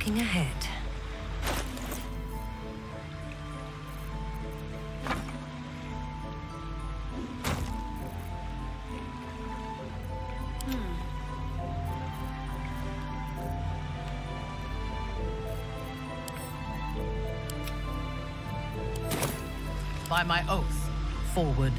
Looking ahead. By my oath, forward.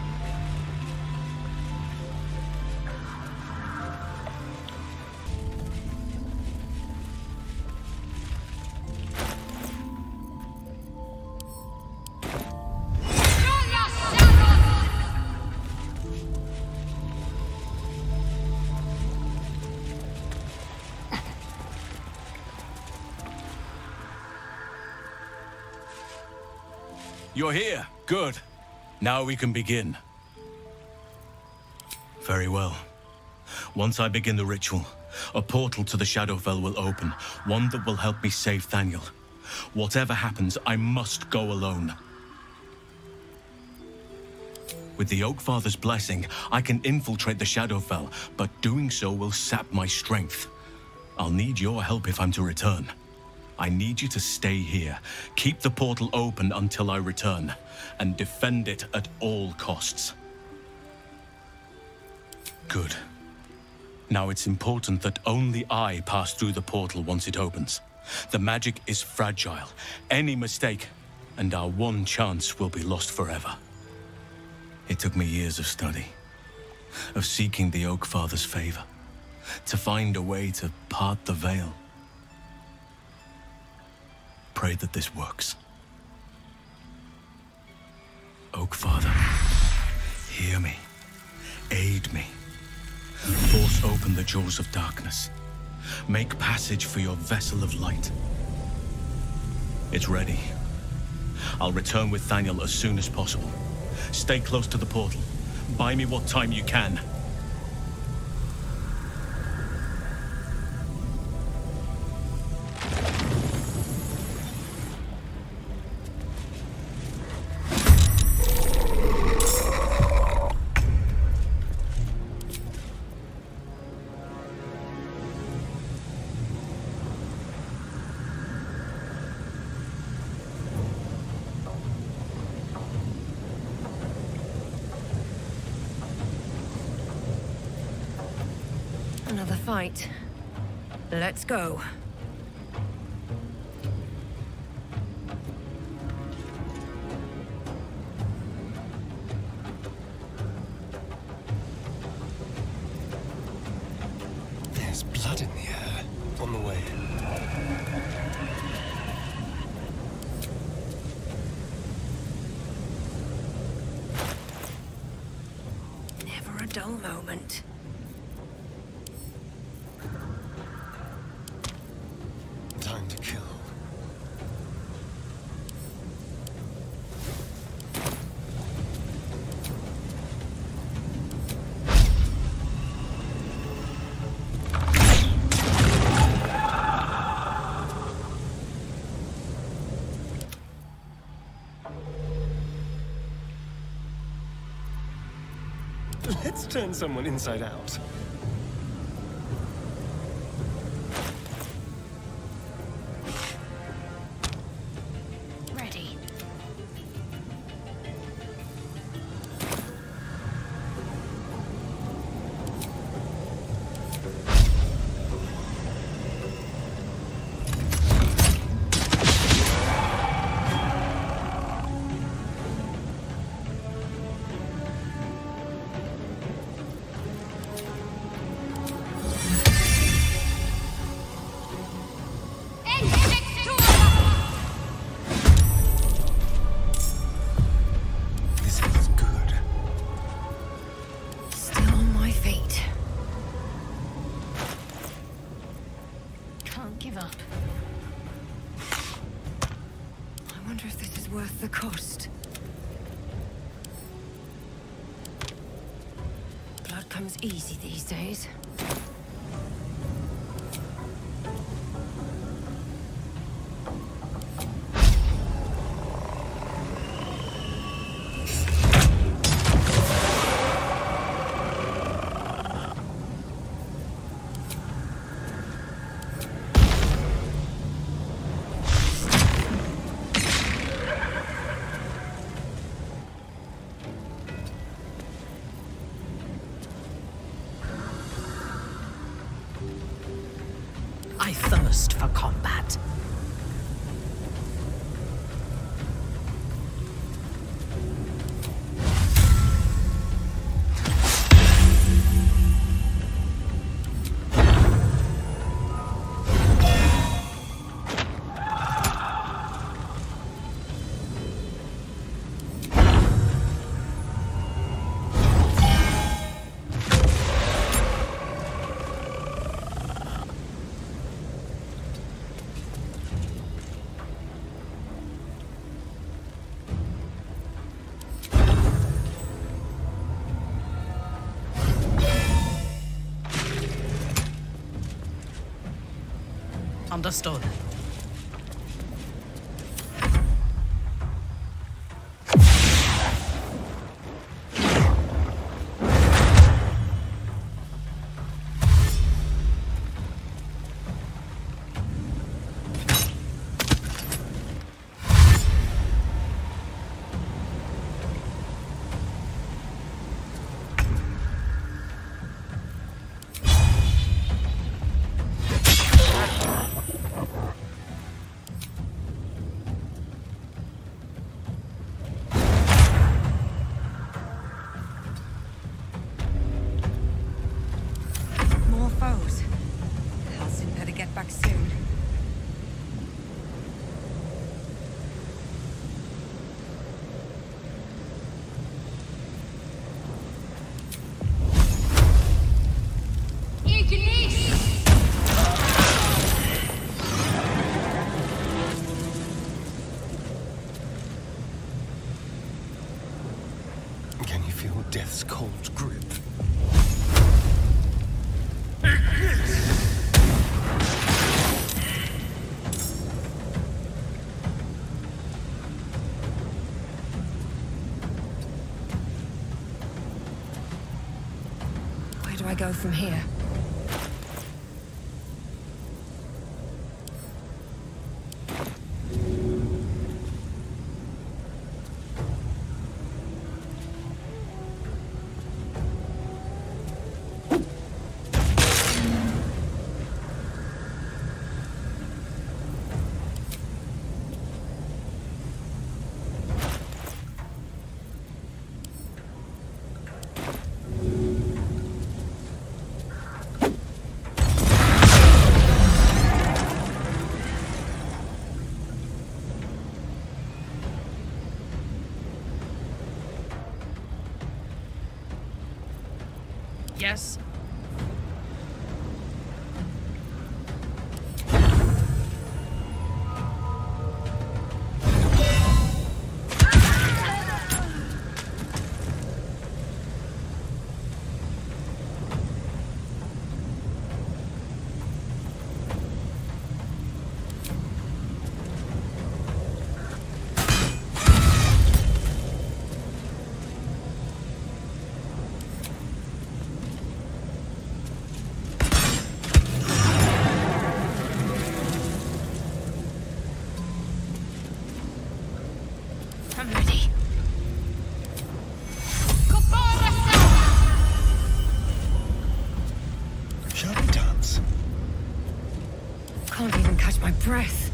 You're here. Good. Now we can begin. Very well. Once I begin the ritual, a portal to the Shadowfell will open, one that will help me save Thaniel. Whatever happens, I must go alone. With the Oakfather's blessing, I can infiltrate the Shadowfell, but doing so will sap my strength. I'll need your help if I'm to return. I need you to stay here, keep the portal open until I return, and defend it at all costs. Good. Now it's important that only I pass through the portal once it opens. The magic is fragile. Any mistake, and our one chance will be lost forever. It took me years of study, of seeking the Oakfather's favor, to find a way to part the veil. Pray that this works. Oakfather, hear me. Aid me. Force open the jaws of darkness. Make passage for your vessel of light. It's ready. I'll return with Thaniel as soon as possible. Stay close to the portal. Buy me what time you can. Another fight. Let's go. There's blood in the air. On the way. Never a dull moment. Time to kill. Let's turn someone inside out. Ready. This is good. Still on my feet. Can't give up. I wonder if this is worth the cost. Blood comes easy these days. bloodlust for combat. Understood. Foes. Halsin better get back soon. Can you feel death's cold grip? Where do I go from here? Yes? I'm ready. Shall we dance? Can't even catch my breath.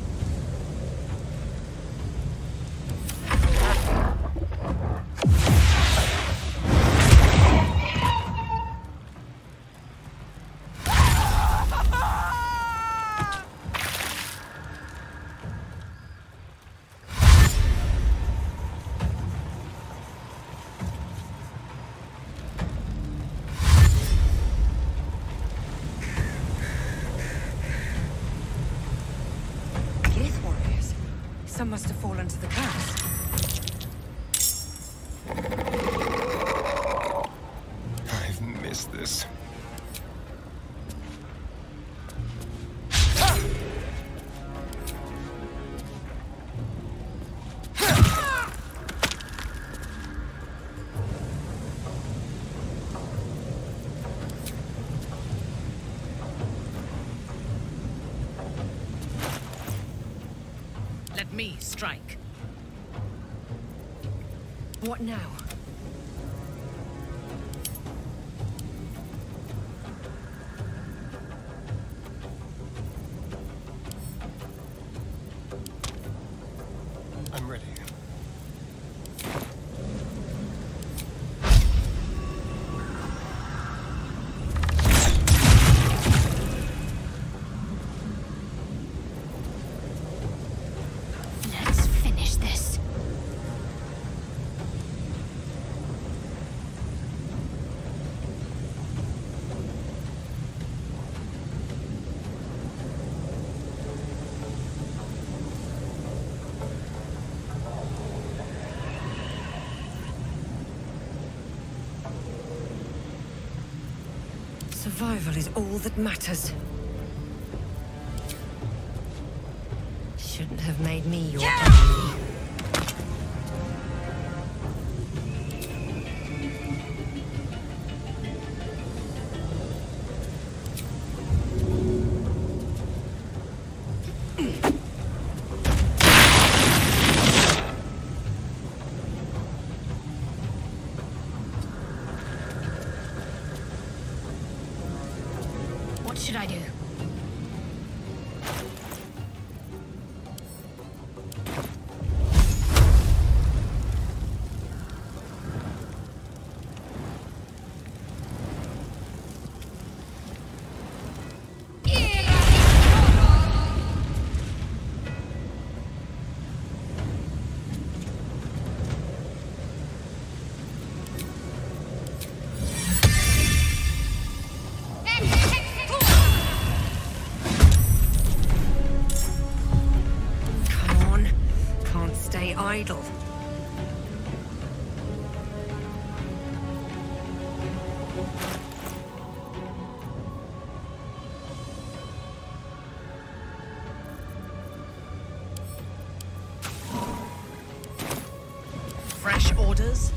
Some must have fallen to the cast. I've missed this. Let me strike. What now? I'm ready. Let's finish this. Survival is all that matters. Shouldn't have made me your enemy. What should I do? Come on. Can't stay idle. Fresh orders?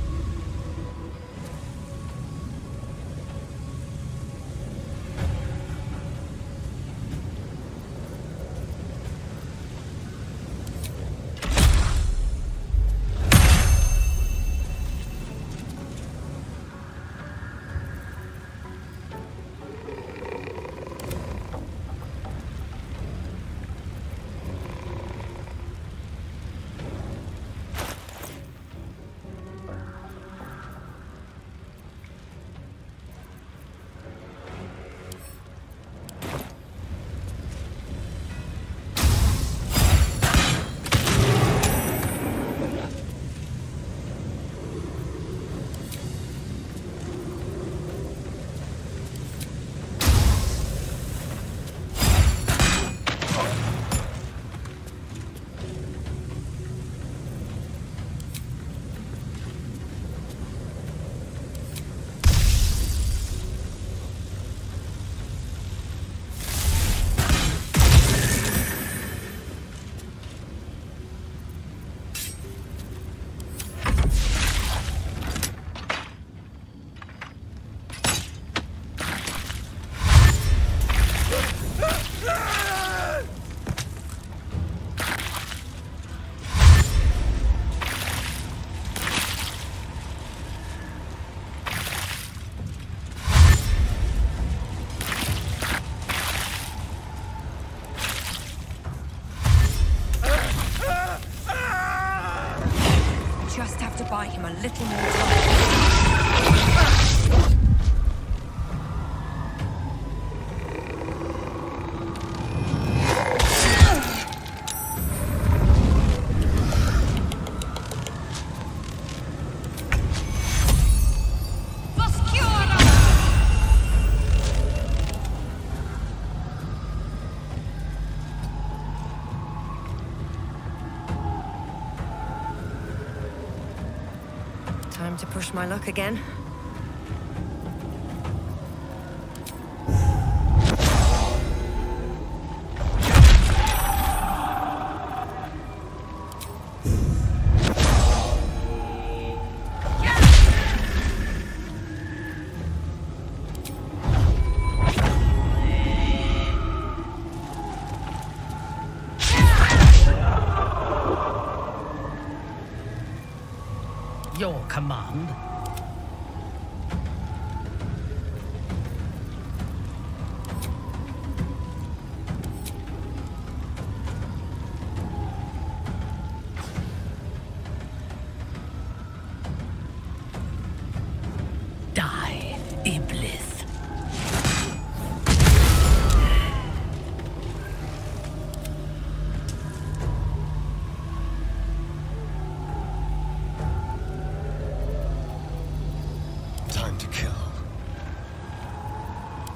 Just have to buy him a little more time. Time to push my luck again. Your command?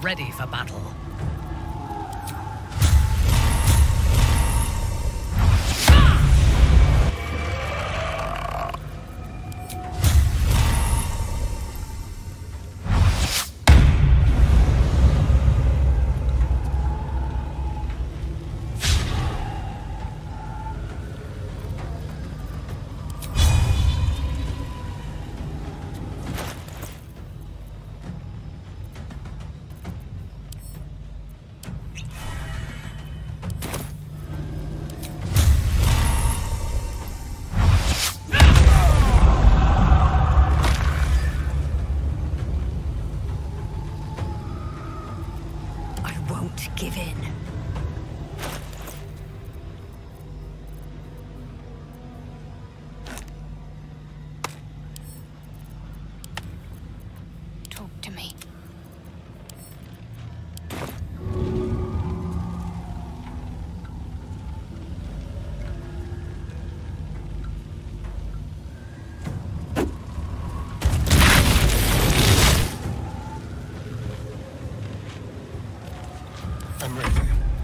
ready for battle. Give in. Talk to me. I'm ready.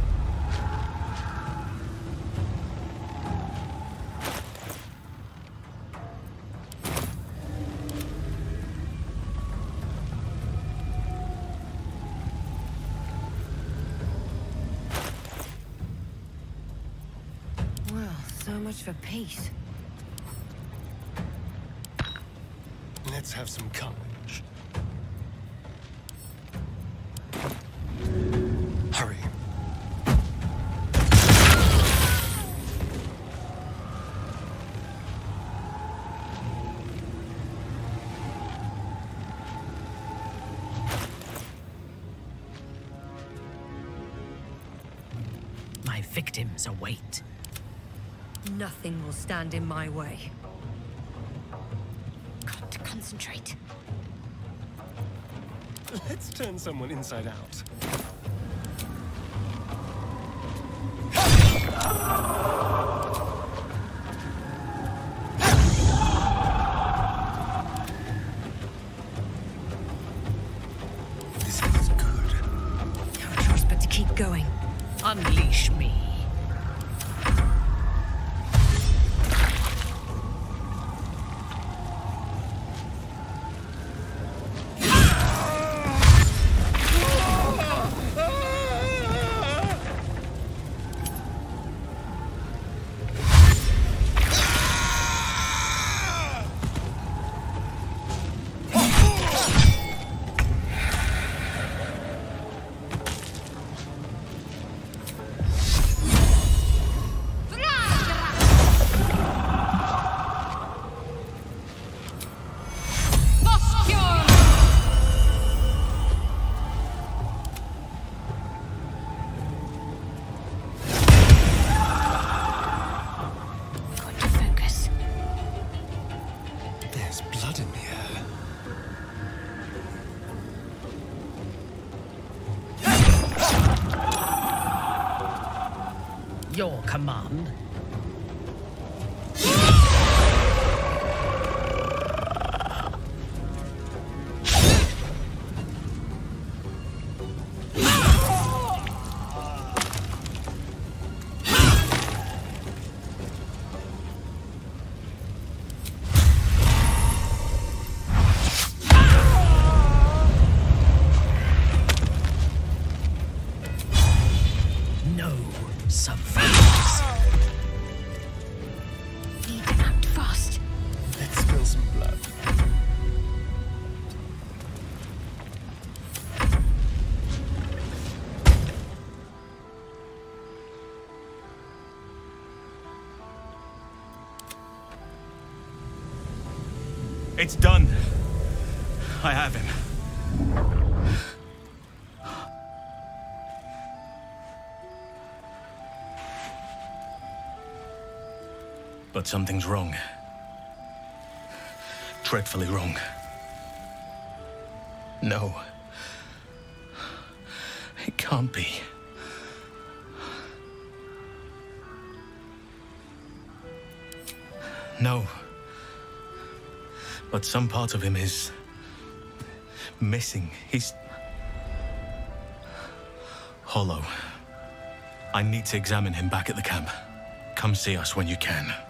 Well, so much for peace. Let's have some courage. Hurry. My victims await. Nothing will stand in my way. Got to concentrate. Let's turn someone inside out. This is good. No choice but to keep going. Unleash me. Got to focus. There's blood in the air. Your command. No subversions. Need to act fast. Let's spill some blood. It's done. I have him. But something's wrong. Dreadfully wrong. No. It can't be. No. But some part of him is missing. Hollow. I need to examine him back at the camp. Come see us when you can.